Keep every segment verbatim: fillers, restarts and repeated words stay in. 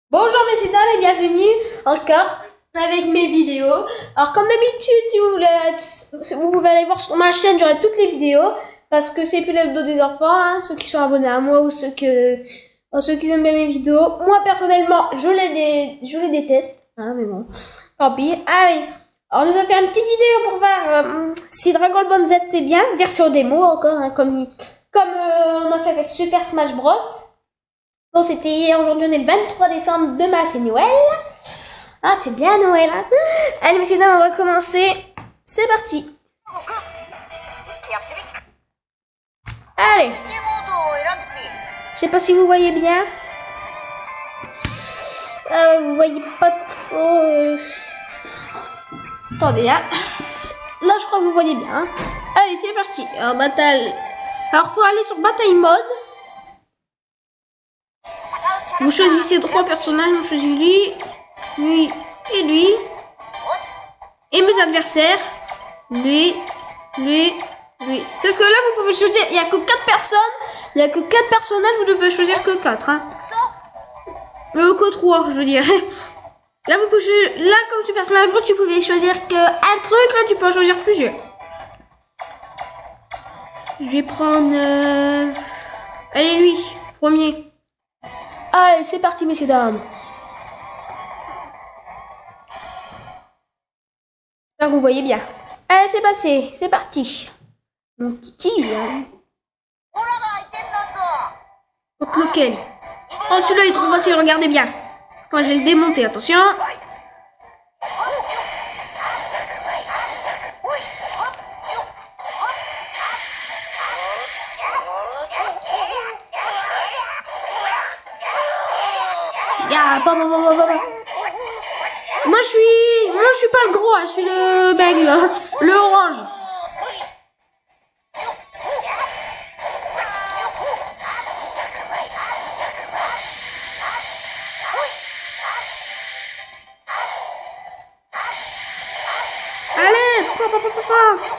Bonjour messieurs dames et bienvenue encore avec mes vidéos. Alors comme d'habitude, si vous voulez, vous pouvez aller voir sur ma chaîne, j'aurai toutes les vidéos parce que c'est plus l'hebdo des enfants, hein, ceux qui sont abonnés à moi ou ceux que ceux qui aiment bien mes vidéos. Moi personnellement, je les dé, je les déteste, hein, mais bon, tant pis. Allez, alors on nous a fait une petite vidéo pour voir euh, si Dragon Ball Z c'est bien, version démo encore, hein, comme comme euh, on a fait avec Super Smash Bros. Bon, c'était hier, aujourd'hui on est le vingt-trois décembre, demain c'est Noël. Ah, c'est bien Noël, hein. Allez, messieurs, dames, on va commencer. C'est parti. Allez. Je sais pas si vous voyez bien. Euh, vous voyez pas trop... Euh... Attendez, hein. Là, je crois que vous voyez bien. Hein. Allez, c'est parti. Alors, bataille... Alors, faut aller sur bataille mode. Vous choisissez trois personnages, vous choisissez lui, lui et lui. Et mes adversaires, lui, lui, lui. Sauf que là, vous pouvez choisir, il n'y a que quatre personnes, il n'y a que quatre personnages, vous devez choisir que quatre. Hein. Euh, que trois, je veux dire. Là, vous pouvez choisir, là, comme Super Smash Bros, tu pouvais choisir qu'un truc, là, tu peux en choisir plusieurs. Je vais prendre... Euh... Allez, lui, premier. Allez, c'est parti, messieurs, dames. Là, vous voyez bien. Allez, c'est passé. C'est parti. Mon kiki, hein. Donc, lequel? Oh, celui-là, il est trop facile. Regardez bien. Moi, je vais le démonter. Attention. Yeah, bah, bah, bah, bah, bah. Moi je suis, moi je suis pas le gros, hein, je suis le bègue là, le orange. Allez, papa, papa, papa.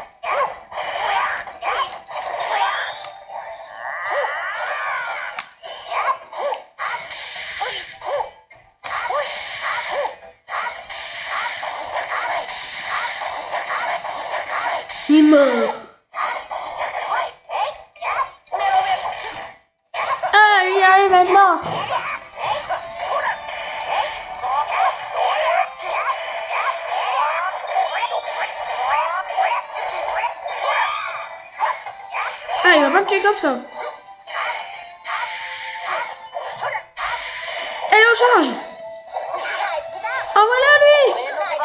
Il est mort. Ah, il arrive maintenant. Ah, il va pas me tuer comme ça. Allez, on change. Oh, voilà lui.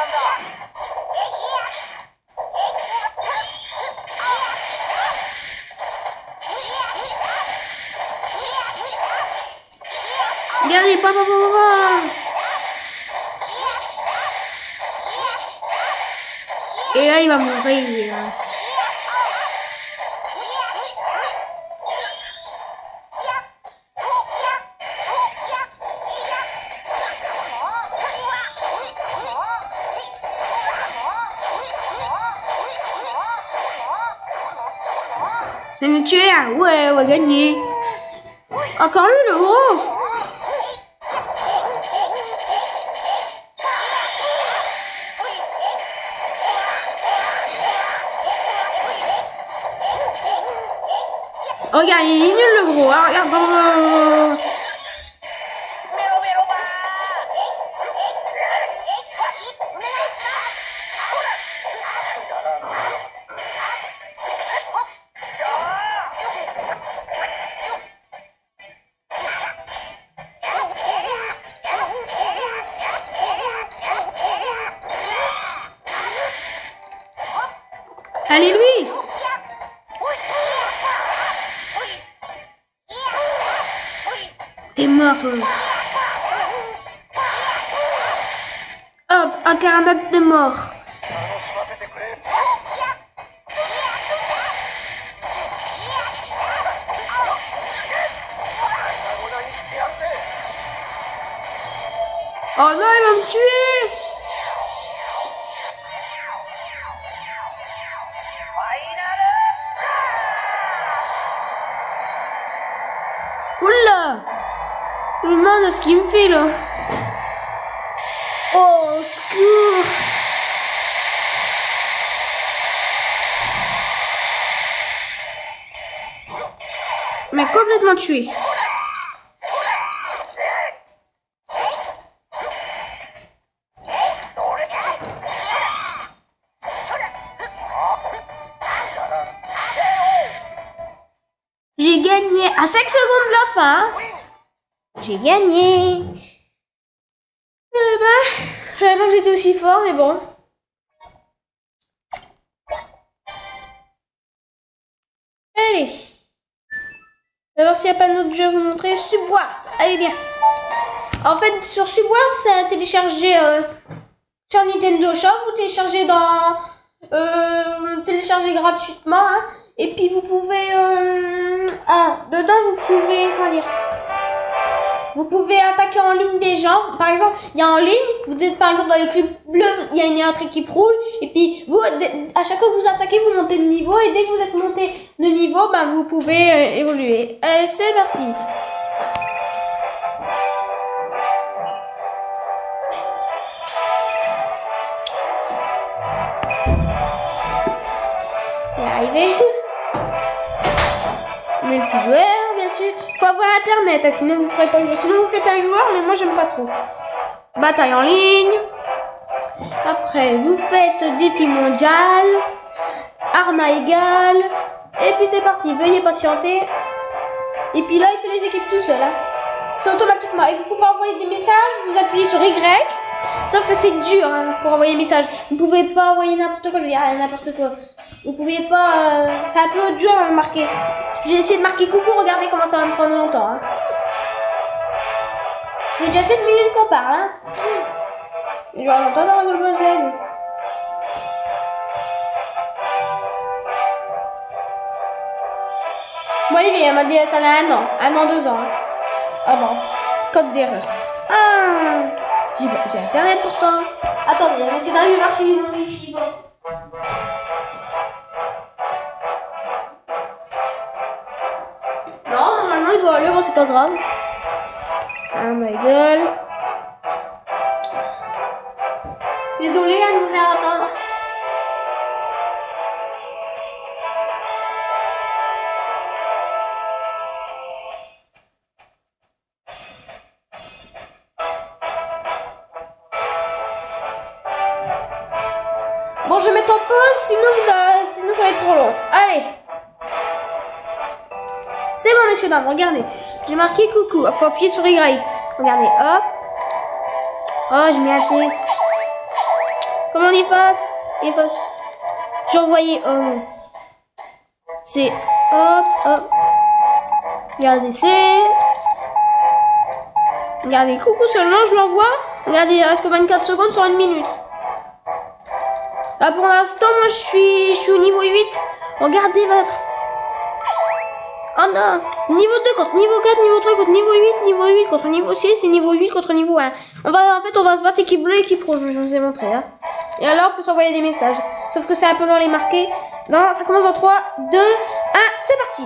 Regardez, papa, papa, papa. Et là, il va mourir. Je vais me tuer, hein. Ouais, on va gagner. Encore lui, le gros. Regarde, il est nul le gros, hein, regarde. Allez, lui. T'es mort, toi. Hop, un caramel de mort. Oh non, il va me tuer. Oula. Non. demande ce qu'il me fait là. Oh, au secours. Il m'a complètement tué. J'ai gagné à cinq secondes de la fin. J'ai gagné. Eh ben, je savais pas que j'étais aussi fort, mais bon. Allez. On va voir s'il n'y a pas d'autre jeu à vous montrer. Subwars. Allez, bien. En fait, sur Subwars, c'est à télécharger euh, sur Nintendo Shop. Vous téléchargez dans... Euh, téléchargez gratuitement. Hein. Et puis, vous pouvez... Euh, ah, dedans, vous pouvez... Comment dire, vous pouvez attaquer en ligne des gens. Par exemple, il y a en ligne, vous êtes par exemple dans l'équipe bleue, il y a une autre équipe rouge. Et puis, vous, à chaque fois que vous attaquez, vous montez de niveau. Et dès que vous êtes monté de niveau, ben, vous pouvez euh, évoluer. Allez, c'est parti. C'est arrivé. Multijoueur, bien sûr. Faut avoir internet, hein, sinon vous ne pourrez pas jouer. Sinon vous faites un joueur, mais moi j'aime pas trop. Bataille en ligne. Après, vous faites défi mondial. Arma égale. Et puis c'est parti. Veuillez patienter. Et puis là, il fait les équipes tout seul. Hein. C'est automatiquement. Et vous pouvez envoyer des messages. Vous appuyez sur Y. Sauf que c'est dur hein, pour envoyer des messages. Vous ne pouvez pas envoyer n'importe quoi. Je veux dire n'importe quoi. Vous pouvez pas. Euh, c'est un peu dur à marquer. J'ai essayé de marquer coucou. Regardez comment ça va me prendre longtemps. Hein. J'ai déjà sept minutes qu'on parle. Hein. Genre longtemps dans la Golden Z. Bon, Olivier, elle m'a dit ça a un an. Un an, deux ans. Hein. Ah bon. Code d'erreur. Ah. J'ai internet pourtant. Attendez, monsieur, je vais voir si mon wifi va. Non, normalement il doit aller, bon c'est pas grave. Oh my god. Désolé à nous faire attendre. Bon, je vais mettre en pause, sinon, euh, sinon ça va être trop long. Allez. C'est bon, messieurs, dames, regardez. J'ai marqué coucou. Il faut appuyer sur Y. Regardez, hop. Oh, je m'y attache. Comment on y passe? Il passe. J'ai envoyé. Oh. C'est hop, hop. Regardez, c'est. Regardez, coucou seulement, je l'envoie. Regardez, il reste que vingt-quatre secondes sur une minute. Là, pour l'instant, moi, je suis, je suis au niveau huit. Regardez votre. Oh non. Niveau deux contre niveau quatre, niveau trois contre niveau huit, niveau huit contre niveau six et niveau huit contre niveau un. On va, en fait, on va se battre équipe bleue et équipe rouge, je vous ai montré. Hein. Et alors, on peut s'envoyer des messages. Sauf que c'est un peu long à les marquer. Non, ça commence dans trois, deux, un, c'est parti.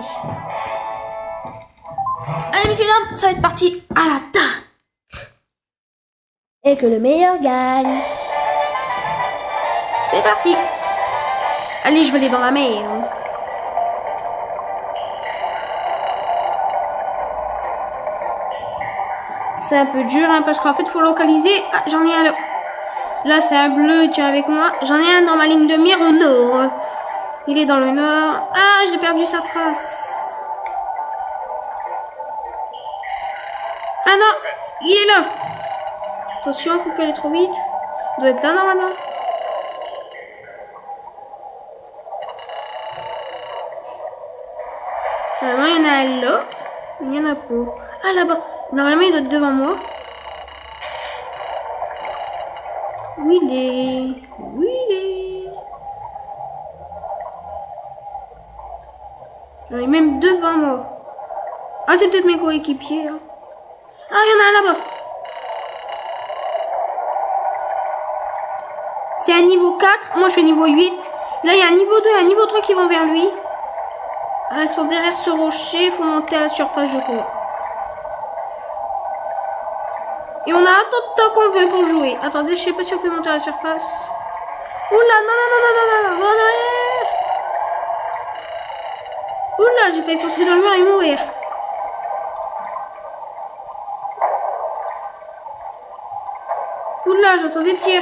Allez, messieurs, dames, ça va être parti à l'attaque. Et que le meilleur gagne. C'est parti. Allez, je vais aller dans la mer. C'est un peu dur, hein, parce qu'en fait, il faut localiser. Ah, j'en ai un là. Là, c'est un bleu, tiens, avec moi. J'en ai un dans ma ligne de mire au nord. Il est dans le nord. Ah, j'ai perdu sa trace. Ah non, il est là. Attention, il ne faut pas aller trop vite. Il doit être là, normalement. Normalement, il y en a un là. Il y en a pas. Ah, là-bas. Normalement, il doit être devant moi. Où il est? Où il est? J'en ai même deux devant moi. Ah, c'est peut-être mes coéquipiers. Hein. Ah, il y en a un là-bas. C'est un niveau quatre. Moi, je suis niveau huit. Là, il y a un niveau deux et un niveau trois qui vont vers lui. Ah, ils sont derrière ce rocher. Il faut monter à la surface, je crois. Et on a un temps de temps qu'on veut pour jouer. Attendez, je sais pas si on peut monter à la surface. Oula, non, non, non, non, non, non, non, non. Oula, j'ai failli foncer dans le mur et mourir. Oula, j'entends des tirs.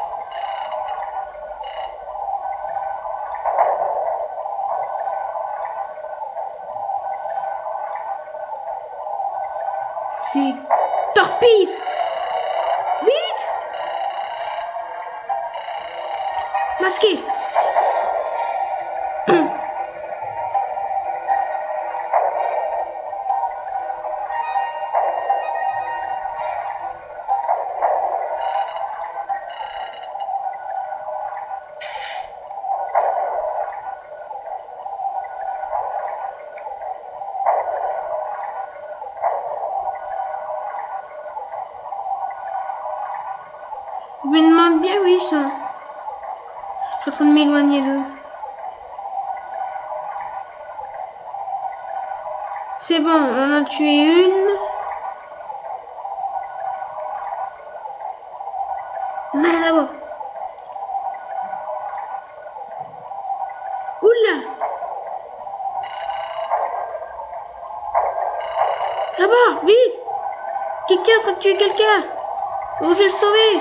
C'est torpille. Vite. Masqué. Je me demande bien où ils sont. Je suis en train de m'éloigner d'eux. C'est bon, on en a tué une. On a là-bas. Oula! Là-bas, vite! Quelqu'un est en train de tuer quelqu'un! Oh, je vais le sauver!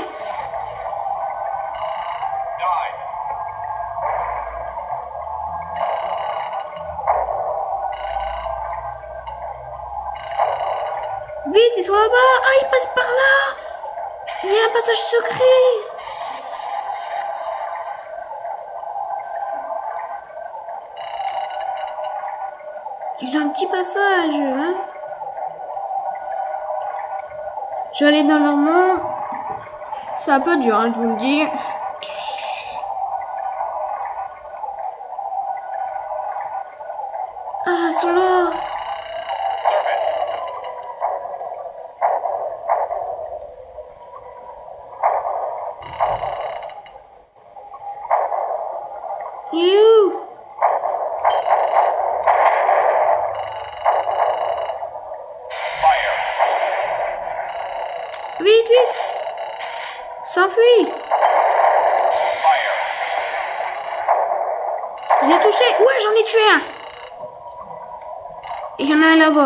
Vite, ils sont là-bas! Ah, ils passent par là! Il y a un passage secret! J'ai un petit passage, hein? Je vais aller dans leur monde. C'est un peu dur, hein, je vous le dis. Ah, ils sont là! Il est où? Vite, vite! S'enfuit! Je l'ai touché! Ouais, j'en ai tué un! Et il y en a un là-bas.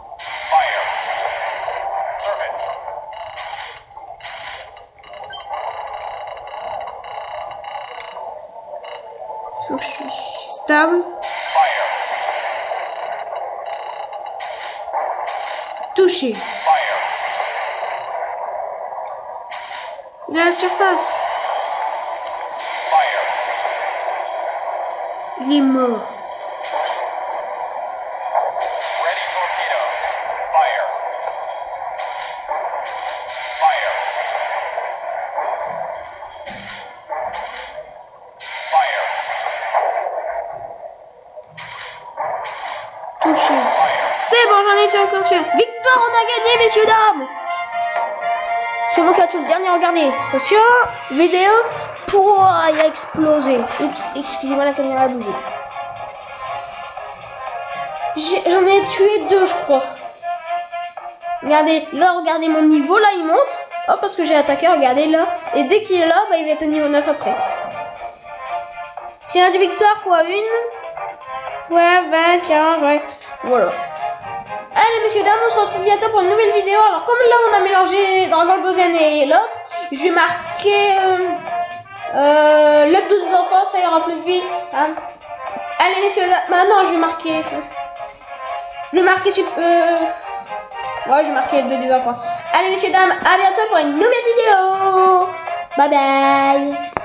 Faut que je suis stable. Touché. Il est à la surface. Il est mort. Touché. C'est bon, j'en ai tué encore tué. Victoire, on a gagné, messieurs, dames. C'est moi qui a tout le dernier, regardez. Attention, vidéo. Pouah, il a explosé. Oups, excusez-moi, la caméra a bougé. J'en ai, ai tué deux, je crois. Regardez, là, regardez mon niveau, là, il monte. Oh, parce que j'ai attaqué, regardez, là. Et dès qu'il est là, bah, il va être au niveau neuf après. J'ai une victoire, quoi, une. Ouais, vingt, quinze, ouais. Voilà. Allez, messieurs, dames, on se retrouve bientôt pour une nouvelle vidéo. Alors, comme là, on a mélangé Dragon Ball Z et l'autre, je vais marquer euh, euh, l'hebdo des enfants, ça ira plus vite. Hein. Allez, messieurs, dames, maintenant, je vais marquer. Je vais marquer. Euh, ouais, je vais marquer l'hebdo des enfants. Allez, messieurs, dames, à bientôt pour une nouvelle vidéo. Bye bye.